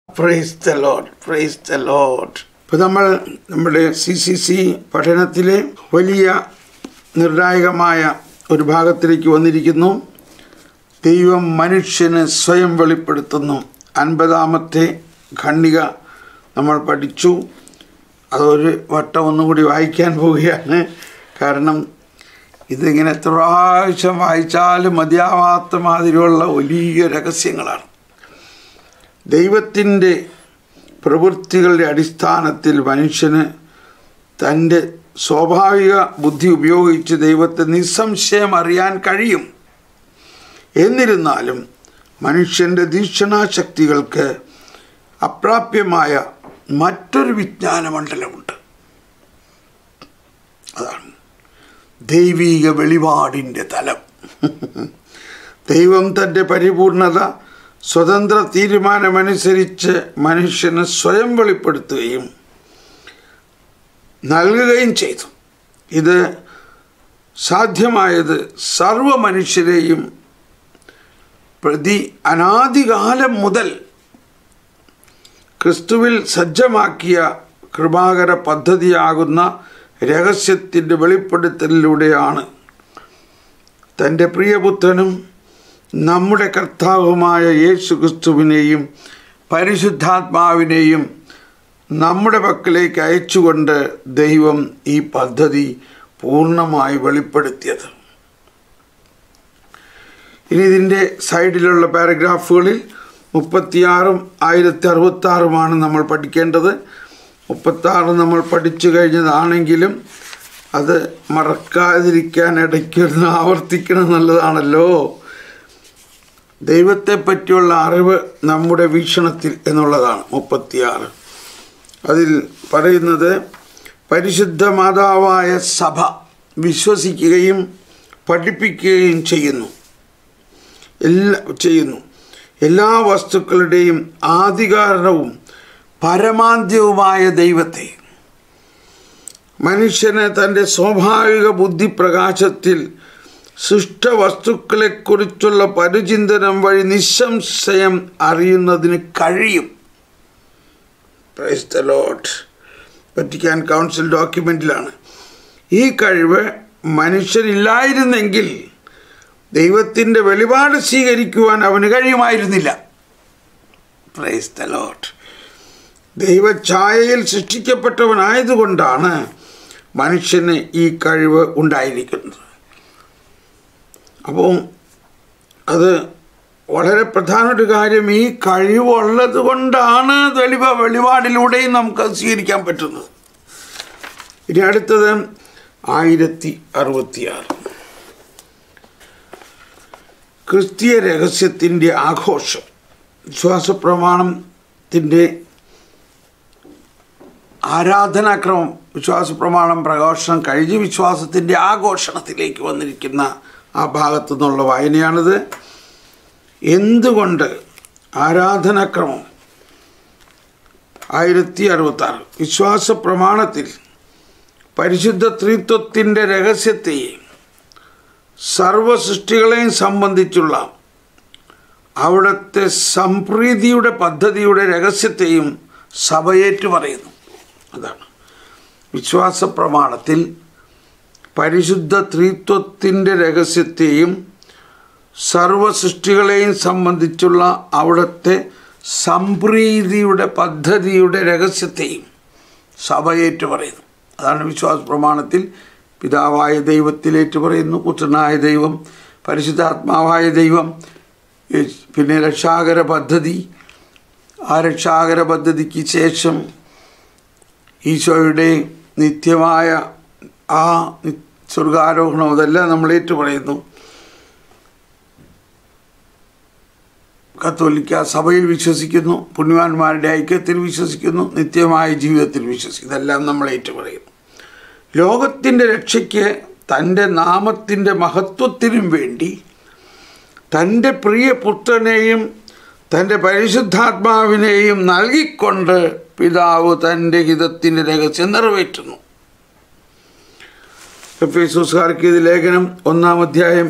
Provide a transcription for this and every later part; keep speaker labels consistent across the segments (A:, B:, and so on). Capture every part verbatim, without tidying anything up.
A: Price the lord, praise the lord. ഇപ്പോൾ നമ്മൾ നമ്മുടെ സി സി സി പഠനത്തിലെ വലിയ നിർണായകമായ ഒരു ഭാഗത്തിലേക്ക് വന്നിരിക്കുന്നു. ദൈവം മനുഷ്യന് സ്വയം വെളിപ്പെടുത്തുന്നു. അൻപതാമത്തെ ഖണ്ഡിക നമ്മൾ പഠിച്ചു. അതൊരു വട്ടം ഒന്നും കൂടി വായിക്കാൻ പോവുകയാണ്. കാരണം ഇതിങ്ങനെ എത്ര പ്രാവശ്യം വായിച്ചാലും മതിയാവാത്ത മാതിരിയുള്ള വലിയ രഹസ്യങ്ങളാണ്. ദൈവത്തിൻ്റെ പ്രവൃത്തികളുടെ അടിസ്ഥാനത്തിൽ മനുഷ്യന് തൻ്റെ സ്വാഭാവിക ബുദ്ധി ഉപയോഗിച്ച് ദൈവത്തെ നിസ്സംശയം അറിയാൻ കഴിയും. എന്നിരുന്നാലും മനുഷ്യൻ്റെ വീക്ഷണാശക്തികൾക്ക് അപ്രാപ്യമായ മറ്റൊരു വിജ്ഞാനമണ്ഡലമുണ്ട്. അതാണ് ദൈവീക വെളിപാടിൻ്റെ തലം. ദൈവം തൻ്റെ പരിപൂർണത സ്വതന്ത്ര തീരുമാനമനുസരിച്ച് മനുഷ്യന് സ്വയം വെളിപ്പെടുത്തുകയും നൽകുകയും ചെയ്തു. ഇത് സാധ്യമായത് സർവ മനുഷ്യരെയും പ്രതി അനാദികാലം മുതൽ ക്രിസ്തുവിൽ സജ്ജമാക്കിയ കൃപാകര പദ്ധതിയാകുന്ന രഹസ്യത്തിൻ്റെ വെളിപ്പെടുത്തലിലൂടെയാണ്. തൻ്റെ പ്രിയപുത്രനും നമ്മുടെ കർത്താവുമായ യേശു ക്രിസ്തുവിനെയും പരിശുദ്ധാത്മാവിനെയും നമ്മുടെ പക്കലേക്ക് അയച്ചുകൊണ്ട് ദൈവം ഈ പദ്ധതി പൂർണ്ണമായി വെളിപ്പെടുത്തിയത്. ഇനി ഇതിൻ്റെ സൈഡിലുള്ള പാരഗ്രാഫുകളിൽ മുപ്പത്തിയാറും ആയിരത്തി അറുപത്താറുമാണ് നമ്മൾ പഠിക്കേണ്ടത്. മുപ്പത്താറ് നമ്മൾ പഠിച്ചു കഴിഞ്ഞതാണെങ്കിലും അത് മറക്കാതിരിക്കാൻ ഇടയ്ക്കൊന്ന് ആവർത്തിക്കണം എന്നുള്ളതാണല്ലോ. ദൈവത്തെ പറ്റിയുള്ള അറിവ് നമ്മുടെ വീക്ഷണത്തിൽ എന്നുള്ളതാണ് മുപ്പത്തിയാറ്. അതിൽ പറയുന്നത് പരിശുദ്ധ മാതാവായ സഭ വിശ്വസിക്കുകയും പഠിപ്പിക്കുകയും ചെയ്യുന്നു എല്ലാ ചെയ്യുന്നു എല്ലാ വസ്തുക്കളുടെയും ആദികാരണവും പരമാന്ത്യവുമായ ദൈവത്തെ മനുഷ്യന് തൻ്റെ സ്വാഭാവിക ബുദ്ധിപ്രകാശത്തിൽ സൃഷ്ടവസ്തുക്കളെക്കുറിച്ചുള്ള പരിചിന്തനം വഴി നിസ്സംശയം അറിയുന്നതിന് കഴിയും. Praise the lord. Vatican council ഡോക്യുമെൻറ്റിലാണ്. ഈ കഴിവ് മനുഷ്യരില്ലായിരുന്നെങ്കിൽ ദൈവത്തിൻ്റെ വെളിപാട് സ്വീകരിക്കുവാൻ അവന് കഴിയുമായിരുന്നില്ല. Praise the lord. ദൈവഛായയിൽ സൃഷ്ടിക്കപ്പെട്ടവനായതുകൊണ്ടാണ് മനുഷ്യന് ഈ കഴിവ് ഉണ്ടായിരിക്കുന്നത്. അപ്പോൾ അത് വളരെ പ്രധാന ഒരു കാര്യം. ഈ കഴിവുള്ളത് കൊണ്ടാണ് വെളിവ വെളിപാടിലൂടെയും നമുക്കത് സ്വീകരിക്കാൻ പറ്റുന്നത്. ഇനി അടുത്തത് ആയിരത്തി അറുപത്തിയാറ് ക്രിസ്തീയ രഹസ്യത്തിൻ്റെ ആഘോഷം. വിശ്വാസപ്രമാണത്തിൻ്റെ ആരാധനാക്രമം, വിശ്വാസപ്രമാണം പ്രഘോഷണം കഴിഞ്ഞ് വിശ്വാസത്തിൻ്റെ ആഘോഷണത്തിലേക്ക് വന്നിരിക്കുന്ന ആ ഭാഗത്തു നിന്നുള്ള വായനയാണിത്. എന്തുകൊണ്ട് ആരാധനാക്രമം? ആയിരത്തി അറുപത്താറ് വിശ്വാസ പ്രമാണത്തിൽ പരിശുദ്ധ ത്രിത്വത്തിൻ്റെ രഹസ്യത്തെയും സർവ സൃഷ്ടികളെയും സംബന്ധിച്ചുള്ള അവിടുത്തെ സംപ്രീതിയുടെ പദ്ധതിയുടെ രഹസ്യത്തെയും സഭയേറ്റു പറയുന്നു. അതാണ് വിശ്വാസ പ്രമാണത്തിൽ പരിശുദ്ധ ത്രിത്വത്തിൻ്റെ രഹസ്യത്തെയും സർവ സൃഷ്ടികളെയും സംബന്ധിച്ചുള്ള അവിടുത്തെ സംപ്രീതിയുടെ പദ്ധതിയുടെ രഹസ്യത്തെയും സഭയേറ്റു പറയുന്നു. അതാണ് വിശ്വാസ പ്രമാണത്തിൽ പിതാവായ ദൈവത്തിലേറ്റു പറയുന്നു, പുത്രനായ ദൈവം, പരിശുദ്ധാത്മാവായ ദൈവം, പിന്നെ രക്ഷാകര പദ്ധതി. ആ രക്ഷാകര പദ്ധതിക്ക് ശേഷം ഈശോയുടെ നിത്യമായ ആ സ്വർഗാരോഹണം, അതെല്ലാം നമ്മൾ ഏറ്റു പറയുന്നു. കത്തോലിക്ക സഭയിൽ വിശ്വസിക്കുന്നു, പുണ്യവാന്മാരുടെ ഐക്യത്തിൽ വിശ്വസിക്കുന്നു, നിത്യമായ ജീവിതത്തിൽ വിശ്വസിക്കുന്നു. ഇതെല്ലാം നമ്മൾ ഏറ്റു പറയുന്നു. ലോകത്തിൻ്റെ രക്ഷയ്ക്ക് തൻ്റെ നാമത്തിൻ്റെ മഹത്വത്തിനും വേണ്ടി തൻ്റെ പ്രിയപുത്രനെയും തൻ്റെ പരിശുദ്ധാത്മാവിനെയും നൽകിക്കൊണ്ട് പിതാവ് തൻ്റെ ഹിതത്തിൻ്റെ രഹസ്യം നിറവേറ്റുന്നു. എഫേസ്യർക്കാർക്ക് ഇത് ലേഖനം ഒന്നാം അധ്യായം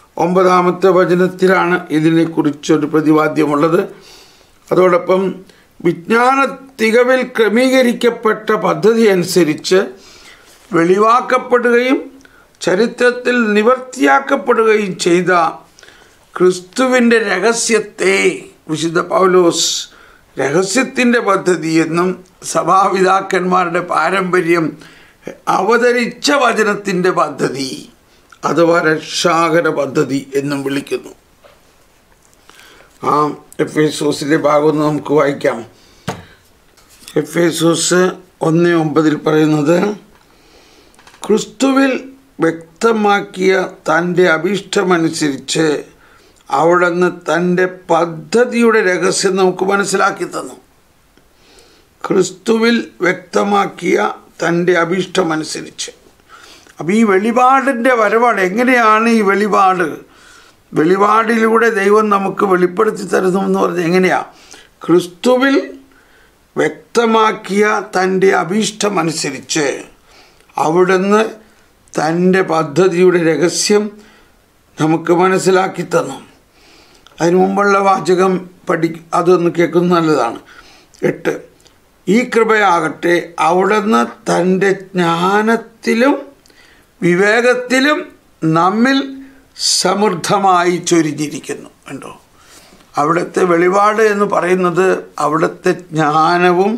A: ഒമ്പതാമത്തെ വചനത്തിലാണ് ഇതിനെക്കുറിച്ചൊരു പ്രതിപാദ്യമുള്ളത്. അതോടൊപ്പം വിജ്ഞാന തികവിൽ ക്രമീകരിക്കപ്പെട്ട പദ്ധതി അനുസരിച്ച് വെളിവാക്കപ്പെടുകയും ചരിത്രത്തിൽ നിവർത്തിയാക്കപ്പെടുകയും ചെയ്ത ക്രിസ്തുവിൻ്റെ രഹസ്യത്തെ വിശുദ്ധ പൗലോസ് രഹസ്യത്തിൻ്റെ പദ്ധതി എന്നും സഭാപിതാക്കന്മാരുടെ പാരമ്പര്യം അവതരിച്ച വചനത്തിൻ്റെ പദ്ധതി അഥവാ രക്ഷാകര പദ്ധതി എന്നും വിളിക്കുന്നു. ആ എഫേസോസിലെ ഭാഗം നമുക്ക് വായിക്കാം. എഫേസോസ് ഒന്ന് ഒമ്പതിൽ പറയുന്നത്, ക്രിസ്തുവിൽ വ്യക്തമാക്കിയ തൻ്റെ അഭീഷ്ടമനുസരിച്ച് അവിടുന്ന് തൻ്റെ പദ്ധതിയുടെ രഹസ്യം നമുക്ക് മനസ്സിലാക്കി തന്നു. ക്രിസ്തുവിൽ വ്യക്തമാക്കിയ തൻ്റെ അഭീഷ്ടമനുസരിച്ച്. അപ്പം ഈ വെളിപാടിൻ്റെ വരവാണ്. എങ്ങനെയാണ് ഈ വെളിപാട്? വെളിപാടിലൂടെ ദൈവം നമുക്ക് വെളിപ്പെടുത്തി തരുന്നു എന്ന് പറഞ്ഞാൽ എങ്ങനെയാണ്? ക്രിസ്തുവിൽ വ്യക്തമാക്കിയ തൻ്റെ അഭീഷ്ടമനുസരിച്ച് അവിടുന്ന് തൻ്റെ പദ്ധതിയുടെ രഹസ്യം നമുക്ക് മനസ്സിലാക്കി തന്നു. അതിനു മുമ്പുള്ള വാചകം പഠി അതൊന്ന് കേൾക്കുന്നത് നല്ലതാണ്. എട്ട്, ഈ കൃപയാകട്ടെ അവിടുന്ന് തൻ്റെ ജ്ഞാനത്തിലും വിവേകത്തിലും നമ്മിൽ സമൃദ്ധമായി ചൊരിഞ്ഞിരിക്കുന്നു. കണ്ടോ, അവിടുത്തെ വെളിപാട് എന്ന് പറയുന്നത് അവിടുത്തെ ജ്ഞാനവും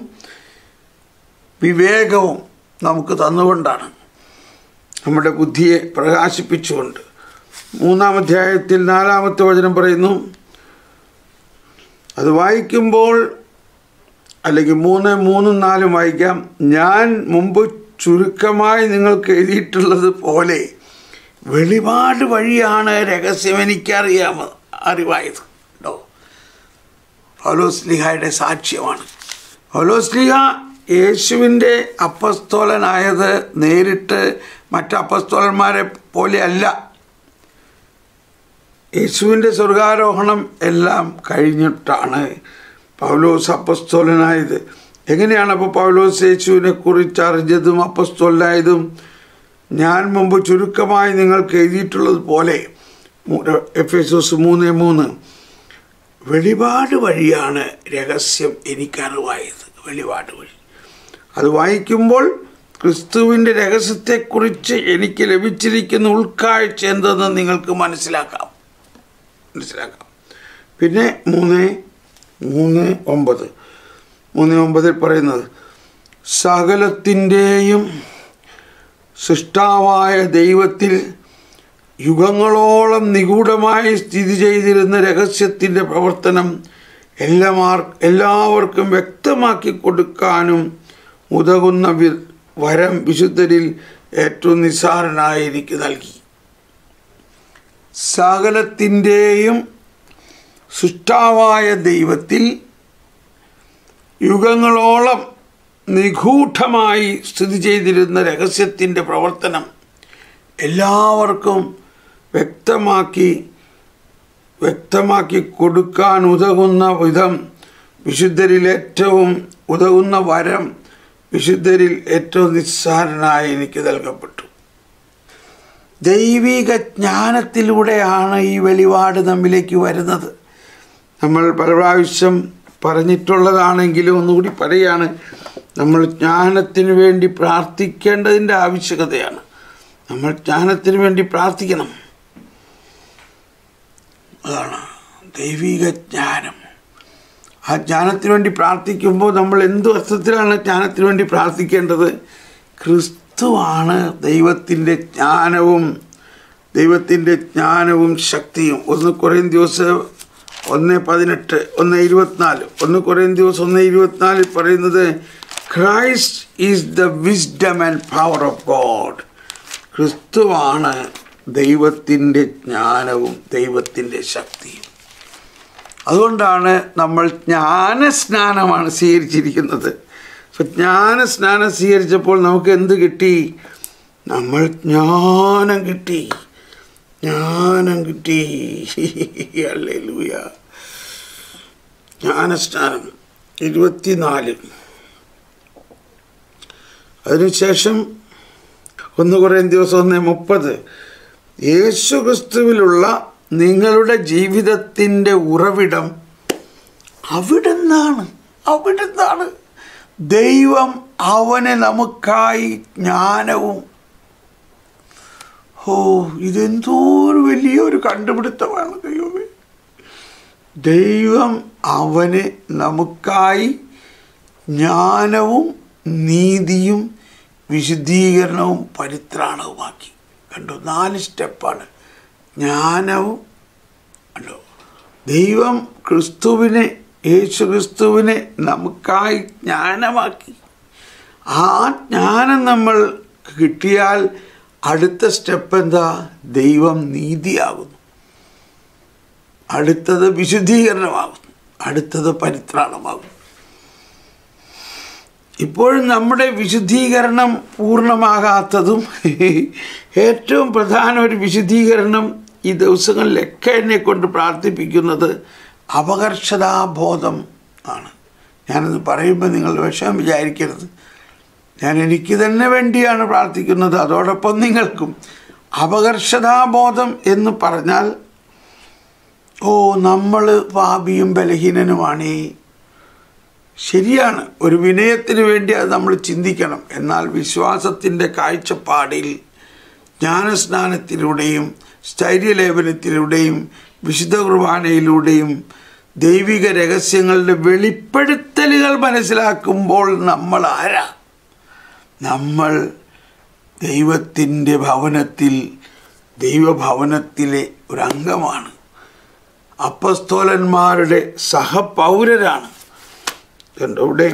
A: വിവേകവും നമുക്ക് തന്നുകൊണ്ടാണ്, നമ്മുടെ ബുദ്ധിയെ പ്രകാശിപ്പിച്ചുകൊണ്ട്. മൂന്നാം അധ്യായത്തിൽ നാലാമത്തെ വചനം പറയുന്നു, അത് വായിക്കുമ്പോൾ അല്ലെങ്കിൽ മൂന്ന് മൂന്നും നാലും വായിക്കാം. ഞാൻ മുമ്പ് ചുരുക്കമായി നിങ്ങൾക്ക് എഴുതിയിട്ടുള്ളത് പോലെ വെളിപാട് വഴിയാണ് രഹസ്യം എനിക്കറിയാമ അറിവായത്. കേട്ടോ, പൗലോസ്ലീഹയുടെ സാക്ഷ്യമാണ്. പൗലോസ്ലീഹ യേശുവിൻ്റെ അപ്പസ്തോലനായത് നേരിട്ട് മറ്റ് അപ്പസ്തോലന്മാരെ പോലെയല്ല. യേശുവിൻ്റെ സ്വർഗാരോഹണം എല്ലാം കഴിഞ്ഞിട്ടാണ് പൗലോസ് അപ്പസ്തോലനായത്. എങ്ങനെയാണ് അപ്പോൾ പൗലോസ് യേശുവിനെ കുറിച്ച് അറിഞ്ഞതും അപ്പസ്തോലനായതും? ഞാൻ മുമ്പ് ചുരുക്കമായി നിങ്ങൾക്ക് എഴുതിയിട്ടുള്ളത് പോലെ, എഫേസോസ് മൂന്ന് മൂന്ന്, വെളിപാട് വഴിയാണ് രഹസ്യം എനിക്കറിവായത്. വെളിപാട് വഴി അത് വായിക്കുമ്പോൾ ക്രിസ്തുവിൻ്റെ രഹസ്യത്തെക്കുറിച്ച് എനിക്ക് ലഭിച്ചിരിക്കുന്ന ഉൾക്കാഴ്ച എന്തെന്ന് നിങ്ങൾക്ക് മനസ്സിലാക്കാം മനസ്സിലാക്കാം പിന്നെ മൂന്ന് മൂന്ന് ഒമ്പത് മൂന്ന് ഒമ്പതിൽ പറയുന്നത്, സകലത്തിൻ്റെയും സൃഷ്ടാവായ ദൈവത്തിൽ യുഗങ്ങളോളം നിഗൂഢമായി സ്ഥിതി ചെയ്തിരുന്ന രഹസ്യത്തിൻ്റെ പ്രവർത്തനം എല്ലാമാർ എല്ലാവർക്കും വ്യക്തമാക്കി കൊടുക്കാനും ഉതകുന്ന വരം വിശുദ്ധരിൽ ഏറ്റവും നിസ്സാരനായി എനിക്ക് നൽകി. സകലത്തിൻ്റെയും സൃഷ്ടാവായ ദൈവത്തിൽ യുഗങ്ങളോളം നിഗൂഢമായി സ്ഥിതി ചെയ്തിരുന്ന രഹസ്യത്തിൻ്റെ പ്രവർത്തനം എല്ലാവർക്കും വ്യക്തമാക്കി വ്യക്തമാക്കി കൊടുക്കാൻ ഉതകുന്ന വിധം വിശുദ്ധരിൽ ഏറ്റവും ഉതകുന്ന വരം വിശുദ്ധരിൽ ഏറ്റവും നിസ്സാരനായി എനിക്ക് നൽകപ്പെട്ടു. ദൈവിക ജ്ഞാനത്തിലൂടെയാണ് ഈ വെളിപാട് നമ്മിലേക്ക് വരുന്നത്. നമ്മൾ പല പ്രാവശ്യം പറഞ്ഞിട്ടുള്ളതാണെങ്കിലും ഒന്നുകൂടി പറയുകയാണ്, നമ്മൾ ജ്ഞാനത്തിന് വേണ്ടി പ്രാർത്ഥിക്കേണ്ടതിൻ്റെ ആവശ്യകതയാണ്. നമ്മൾ ജ്ഞാനത്തിന് വേണ്ടി പ്രാർത്ഥിക്കണം. അതാണ് ദൈവിക ജ്ഞാനം. ആ ജ്ഞാനത്തിന് വേണ്ടി പ്രാർത്ഥിക്കുമ്പോൾ നമ്മൾ എന്ത് അർത്ഥത്തിലാണ് ജ്ഞാനത്തിന് വേണ്ടി പ്രാർത്ഥിക്കേണ്ടത്? ക്രിസ്തുവാണ് ദൈവത്തിൻ്റെ ജ്ഞാനവും ദൈവത്തിൻ്റെ ജ്ഞാനവും ശക്തിയും. ഒന്ന് കൊറിന്ത്യസ് ഒന്ന് പതിനെട്ട് ഒന്ന് ഇരുപത്തിനാല് ഒന്ന് കൊറിന്ത്യസ് ഒന്ന് ഇരുപത്തിനാലിൽ പറയുന്നത്, Christ is the wisdom and power of God. ക്രിസ്തുവാണ് ദൈവത്തിൻ്റെ ജ്ഞാനവും ദൈവത്തിൻ്റെ ശക്തിയും. അതുകൊണ്ടാണ് നമ്മൾ ജ്ഞാനസ്നാനമാണ് സ്വീകരിച്ചിരിക്കുന്നത്. അപ്പോൾ ജ്ഞാനസ്നാനം സ്വീകരിച്ചപ്പോൾ നമുക്ക് എന്ത് കിട്ടി? നമ്മൾ ജ്ഞാനം കിട്ടി, ജ്ഞാനം കിട്ടി. ഹല്ലേലൂയ. ജ്ഞാനസ്നാനം ഇരുപത്തിനാല്. അതിനുശേഷം ഒന്ന് കൊരിന്ത്യർ ഒന്ന് മുപ്പത്, യേശു ക്രിസ്തുവിലുള്ള നിങ്ങളുടെ ജീവിതത്തിൻ്റെ ഉറവിടം അവിടെ നിന്നാണ് അവിടുന്നാണ്. ദൈവം അവനെ നമുക്കായി ജ്ഞാനവും. ഓ, ഇതെന്തോ ഒരു വലിയൊരു കണ്ടുപിടുത്തമാണ് ദൈവമേ. ദൈവം അവനെ നമുക്കായി ജ്ഞാനവും നീതിയും വിശുദ്ധീകരണവും പരിത്രാണവുമാക്കി. കണ്ടോ, നാല് സ്റ്റെപ്പാണ്. ജ്ഞാനവും കണ്ടോ, ദൈവം ക്രിസ്തുവിനെ, യേശു ക്രിസ്തുവിനെ നമുക്കായി ജ്ഞാനമാക്കി. ആ ജ്ഞാനം നമ്മൾ കിട്ടിയാൽ അടുത്ത സ്റ്റെപ്പ് എന്താ? ദൈവം നീതിയാകുന്നു, അടുത്തത് വിശുദ്ധീകരണമാകുന്നു, അടുത്തത് പരിത്രാണമാകുന്നു. ഇപ്പോഴും നമ്മുടെ വിശുദ്ധീകരണം പൂർണ്ണമാകാത്തതും ഏറ്റവും പ്രധാന ഒരു വിശുദ്ധീകരണം ഈ ദിവസങ്ങളിലൊക്കെ എന്നെ കൊണ്ട് പ്രാർത്ഥിപ്പിക്കുന്നത് അപകർഷതാബോധം ആണ്. ഞാനത് പറയുമ്പോൾ നിങ്ങൾ വിഷമം വിചാരിക്കരുത്. ഞാൻ എനിക്ക് തന്നെ വേണ്ടിയാണ് പ്രാർത്ഥിക്കുന്നത്, അതോടൊപ്പം നിങ്ങൾക്കും. അപകർഷതാബോധം എന്ന് പറഞ്ഞാൽ, ഓ, നമ്മൾ പാപിയും ബലഹീനനുമാണ്. ശരിയാണ്, ഒരു വിനയത്തിന് വേണ്ടി അത് നമ്മൾ ചിന്തിക്കണം. എന്നാൽ വിശ്വാസത്തിൻ്റെ കാഴ്ചപ്പാടിൽ ജ്ഞാനസ്നാനത്തിലൂടെയും സ്ഥൈര്യലേപനത്തിലൂടെയും വിശുദ്ധ കുർബാനയിലൂടെയും ദൈവിക രഹസ്യങ്ങളുടെ വെളിപ്പെടുത്തലുകൾ മനസ്സിലാക്കുമ്പോൾ നമ്മൾ ആരാ? നമ്മൾ ദൈവത്തിൻ്റെ ഭവനത്തിൽ, ദൈവഭവനത്തിലെ ഒരു അംഗമാണ്. അപ്പസ്തോലന്മാരുടെ സഹപൗരരാണ്. കണ്ടോ, ഇവിടെ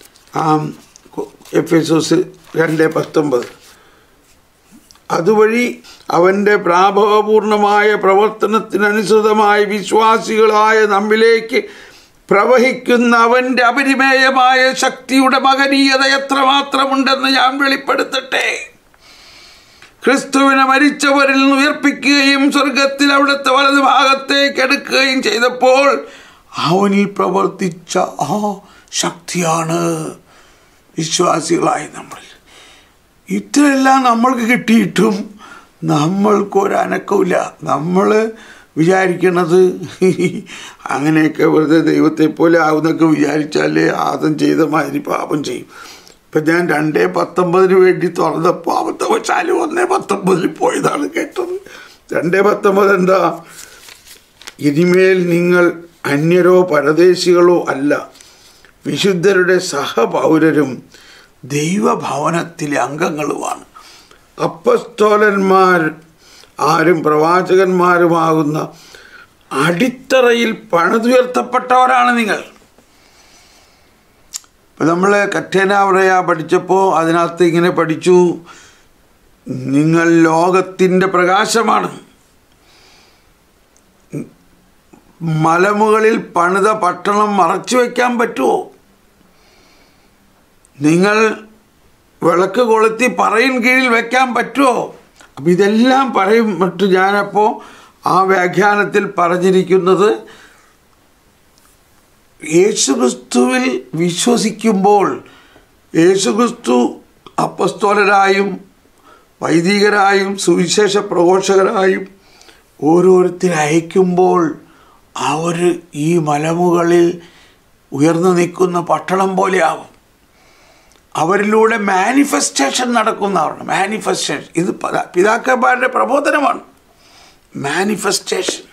A: എഫെസോസ് രണ്ട് പത്തൊമ്പത്, അതുവഴി അവൻ്റെ പ്രാഭവപൂർണമായ പ്രവർത്തനത്തിനനുസൃതമായി വിശ്വാസികളായ നമ്മിലേക്ക് പ്രവഹിക്കുന്ന അവൻ്റെ അപരിമേയമായ ശക്തിയുടെ മഹനീയത എത്രമാത്രമുണ്ടെന്ന് ഞാൻ വെളിപ്പെടുത്തട്ടെ. ക്രിസ്തുവിനെ മരിച്ചവരിൽ നിന്ന് ഉയർപ്പിക്കുകയും സ്വർഗത്തിൽ അവിടുത്തെ വലതു ഭാഗത്തേക്ക് എടുക്കുകയും ചെയ്തപ്പോൾ അവനിൽ പ്രവർത്തിച്ച ആ ശക്തിയാണ് വിശ്വാസികളായി നമ്മൾ. ഇത്രയെല്ലാം നമ്മൾക്ക് കിട്ടിയിട്ടും നമ്മൾക്കൊരനക്കമില്ല. നമ്മൾ വിചാരിക്കണത് അങ്ങനെയൊക്കെ വെറുതെ ദൈവത്തെ പോലെ ആവുന്നൊക്കെ വിചാരിച്ചാലേ ആദം ചെയ്ത മാതിരി പാപം ചെയ്യും. ഇപ്പം ഞാൻ രണ്ടേ പത്തൊമ്പതിന് വേണ്ടി തുറന്നപ്പോൾ അബദ്ധവശാലും ഒന്നേ പത്തൊമ്പതിൽ പോയതാണ് കേട്ടത്. രണ്ടേ പത്തൊമ്പത് എന്താ? ഇനിമേൽ നിങ്ങൾ അന്യരോ പരദേശികളോ അല്ല, വിശുദ്ധരുടെ സഹപൗരരും ദൈവഭവനത്തിലെ അംഗങ്ങളുമാണ്. അപ്പസ്തോലന്മാർ ആരും പ്രവാചകന്മാരുമാകുന്ന അടിത്തറയിൽ പണിതുയർത്തപ്പെട്ടവരാണ് നിങ്ങൾ. ഇപ്പം നമ്മൾ കറ്റേനാവറയ പഠിച്ചപ്പോൾ അതിനകത്ത് ഇങ്ങനെ പഠിച്ചു, നിങ്ങൾ ലോകത്തിൻ്റെ പ്രകാശമാണ്. മലമുകളിൽ പണിത പട്ടണം മറച്ചു വയ്ക്കാൻ പറ്റുമോ? നിങ്ങൾ വിളക്ക് കൊളുത്തി പറയിൻ കീഴിൽ വയ്ക്കാൻ പറ്റുമോ? അപ്പം ഇതെല്ലാം പറയും. മറ്റു ഞാനപ്പോൾ ആ വ്യാഖ്യാനത്തിൽ പറഞ്ഞിരിക്കുന്നത്, യേശുക്രിസ്തുവിൽ വിശ്വസിക്കുമ്പോൾ യേശുക്രിസ്തു അപ്പസ്തോലരായും വൈദികരായും സുവിശേഷ പ്രഘോഷകരായും ഓരോരുത്തരെ അയക്കുമ്പോൾ അവർ ഈ മലമുകളിൽ ഉയർന്നു നിൽക്കുന്ന പട്ടണം പോലെയാവും. അവരിലൂടെ മാനിഫെസ്റ്റേഷൻ നടക്കുന്നവരാണ്. മാനിഫെസ്റ്റേഷൻ ഇത് പിതാക്കന്മാരുടെ പ്രബോധനമാണ്. മാനിഫെസ്റ്റേഷൻ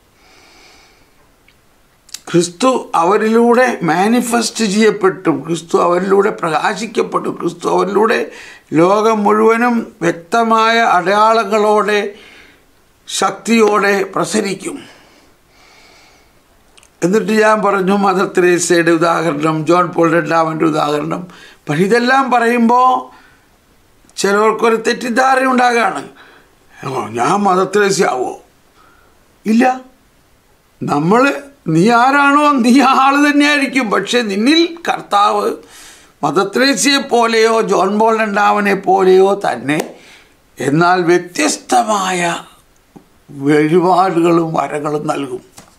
A: ക്രിസ്തു അവരിലൂടെ മാനിഫെസ്റ്റ് ചെയ്യപ്പെട്ടു, ക്രിസ്തു അവരിലൂടെ പ്രകാശിക്കപ്പെട്ടു, ക്രിസ്തു അവരിലൂടെ ലോകം മുഴുവനും വ്യക്തമായ അടയാളങ്ങളോടെ ശക്തിയോടെ പ്രസരിക്കും. എന്നിട്ട് ഞാൻ പറഞ്ഞു മദർ തെരേസയുടെ ഉദാഹരണം, ജോൺ പോൾ രണ്ടാമൻ്റെ ഉദാഹരണം. പക്ഷെ ഇതെല്ലാം പറയുമ്പോൾ ചിലർക്കൊരു തെറ്റിദ്ധാരണ ഉണ്ടാകുകയാണ്. ഞാൻ മദർ തെരേസ ആവോ? ഇല്ല. നമ്മൾ നീ ആരാണോ നീ ആൾ തന്നെയായിരിക്കും. പക്ഷെ നിന്നിൽ കർത്താവ് മദർ തെരേസയെ പോലെയോ ജോൺ പോൾ രണ്ടാമനെ പോലെയോ തന്നെ, എന്നാൽ വ്യത്യസ്തമായ വഴിപാടുകളും വരങ്ങളും നൽകും.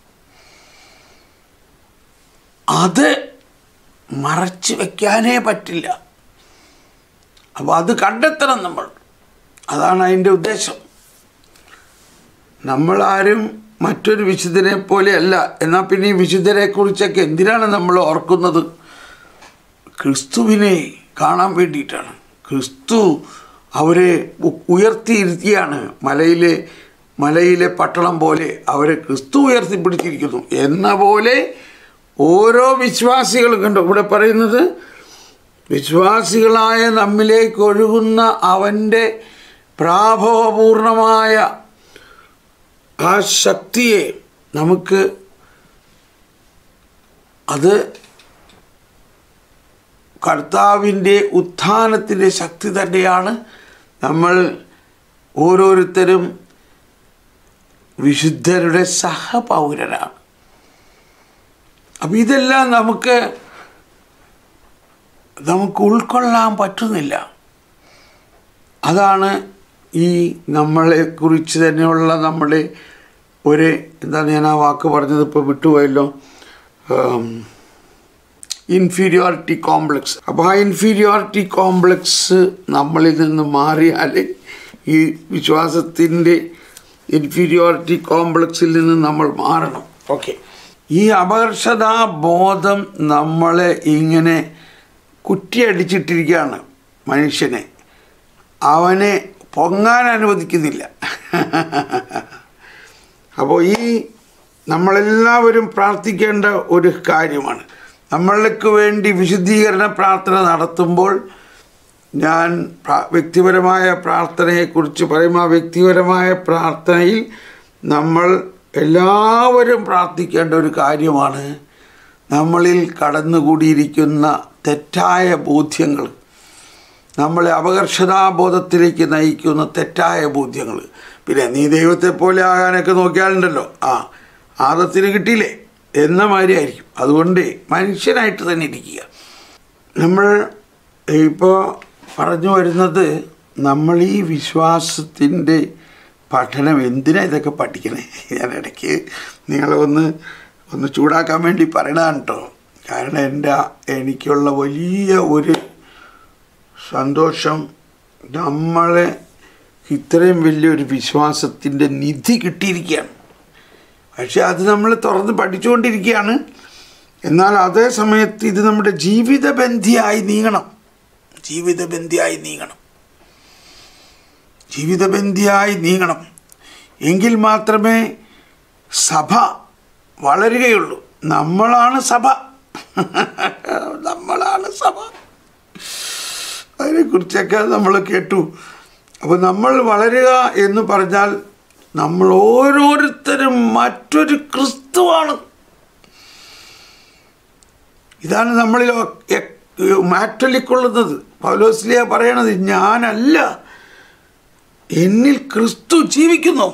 A: അത് മറച്ചു വയ്ക്കാനേ പറ്റില്ല. അപ്പോൾ അത് കണ്ടെത്തണം നമ്മൾ. അതാണ് അതിൻ്റെ ഉദ്ദേശം. നമ്മളാരും മറ്റൊരു വിശുദ്ധനെ പോലെയല്ല. എന്നാൽ പിന്നെ ഈ വിശുദ്ധരെക്കുറിച്ചൊക്കെ എന്തിനാണ് നമ്മൾ ഓർക്കുന്നത്? ക്രിസ്തുവിനെ കാണാൻ വേണ്ടിയിട്ടാണ്. ക്രിസ്തു അവരെ ഉയർത്തിയിരുത്തിയാണ്. മലയിലെ മലയിലെ പട്ടണം പോലെ അവരെ ക്രിസ്തു ഉയർത്തിപ്പിടിച്ചിരിക്കുന്നു എന്ന പോലെ ഓരോ വിശ്വാസികളും കണ്ടു. ഇവിടെ പറയുന്നത് വിശ്വാസികളായ നമ്മിലേക്ക് ഒഴുകുന്ന അവൻ്റെ പ്രാഭവപൂർണമായ ആ ശക്തിയെ നമുക്ക് അത് കർത്താവിൻ്റെ ഉത്ഥാനത്തിൻ്റെ ശക്തി തന്നെയാണ്. നമ്മൾ ഓരോരുത്തരും വിശുദ്ധരുടെ സഹപൗരരാണ്. അപ്പം ഇതെല്ലാം നമുക്ക് നമുക്ക് ഉൾക്കൊള്ളാൻ പറ്റുന്നില്ല. അതാണ് ഈ നമ്മളെക്കുറിച്ച് തന്നെയുള്ള നമ്മുടെ ഒരു എന്താണ് ഞാൻ ആ വാക്ക് പറഞ്ഞത് ഇപ്പോൾ വിട്ടുപോയല്ലോ, ഇൻഫീരിയോറിറ്റി കോംപ്ലക്സ്. അപ്പോൾ ആ ഇൻഫീരിയോറിറ്റി കോംപ്ലക്സ് നമ്മളിൽ നിന്ന് മാറിയാൽ ഈ വിശ്വാസത്തിൻ്റെ ഇൻഫീരിയോറിറ്റി കോംപ്ലക്സിൽ നിന്ന് നമ്മൾ മാറണം. ഓക്കെ, ഈ അപകർഷതാബോധം നമ്മളെ ഇങ്ങനെ കുറ്റിയടിച്ചിട്ടിരിക്കുകയാണ്. മനുഷ്യനെ അവനെ പൊങ്ങാൻ അനുവദിക്കുന്നില്ല. അപ്പോൾ ഈ നമ്മളെല്ലാവരും പ്രാർത്ഥിക്കേണ്ട ഒരു കാര്യമാണ്. നമ്മൾക്ക് വേണ്ടി വിശുദ്ധീകരണ പ്രാർത്ഥന നടത്തുമ്പോൾ ഞാൻ വ്യക്തിപരമായ പ്രാർത്ഥനയെക്കുറിച്ച് പറയും. ആ വ്യക്തിപരമായ പ്രാർത്ഥനയിൽ നമ്മൾ എല്ലാവരും പ്രാർത്ഥിക്കേണ്ട ഒരു കാര്യമാണ് നമ്മളിൽ കടന്നുകൂടിയിരിക്കുന്ന തെറ്റായ ബോധ്യങ്ങൾ, നമ്മളെ അപകർഷതാബോധത്തിലേക്ക് നയിക്കുന്ന തെറ്റായ ബോധ്യങ്ങൾ. പിന്നെ നീ ദൈവത്തെ പോലെ ആകാനൊക്കെ നോക്കിയാലുണ്ടല്ലോ, ആ ആദത്തിന് കിട്ടിയില്ലേ എന്ന മാതിരിയായിരിക്കും. അതുകൊണ്ട് മനുഷ്യനായിട്ട് തന്നെ ഇരിക്കുക. നമ്മൾ ഇപ്പോൾ പറഞ്ഞു വരുന്നത് നമ്മൾ ഈ വിശ്വാസത്തിൻ്റെ പഠനം എന്തിനാ ഇതൊക്കെ പഠിക്കണേ? ഞാൻ ഇടയ്ക്ക് നിങ്ങളെ ഒന്ന് ഒന്ന് ചൂടാക്കാൻ വേണ്ടി പറയണതാണ് കേട്ടോ. കാരണം എൻ്റെ എനിക്കുള്ള വലിയ ഒരു സന്തോഷം നമ്മളെ ഇത്രയും വലിയൊരു വിശ്വാസത്തിൻ്റെ നിധി കിട്ടിയിരിക്കുകയാണ്. പക്ഷെ അത് നമ്മൾ തുറന്ന് പഠിച്ചുകൊണ്ടിരിക്കുകയാണ്. എന്നാൽ അതേ സമയത്ത് ഇത് നമ്മുടെ ജീവിതബന്ധിയായി നീങ്ങണം. ജീവിതബന്ധിയായി നീങ്ങണം ജീവിതബന്ധിയായി നീങ്ങണം എങ്കിൽ മാത്രമേ സഭ വളരുകയുള്ളൂ. നമ്മളാണ് സഭ. നമ്മളാണ് സഭ. അതിനെക്കുറിച്ചൊക്കെ നമ്മൾ കേട്ടു. അപ്പോൾ നമ്മൾ വളരുക എന്ന് പറഞ്ഞാൽ നമ്മൾ ഓരോരുത്തരും മറ്റൊരു ക്രിസ്തുവാണ്. ഇതാണ് നമ്മളിൽ മാറ്റൊലിക്കൊള്ളുന്നത്. പൗലോസ്ലീഹ പറയണത്, ഞാനല്ല, എന്നിൽ ക്രിസ്തു ജീവിക്കുന്നു.